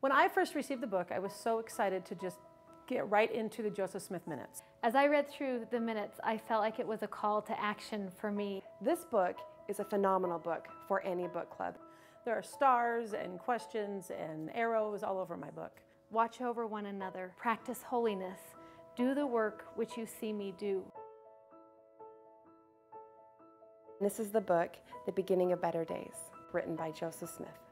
When I first received the book, I was so excited to just get right into the Joseph Smith Minutes. As I read through the minutes, I felt like it was a call to action for me. This book is a phenomenal book for any book club. There are stars and questions and arrows all over my book. Watch over one another, practice holiness, do the work which you see me do. This is the book, The Beginning of Better Days, written by Joseph Smith.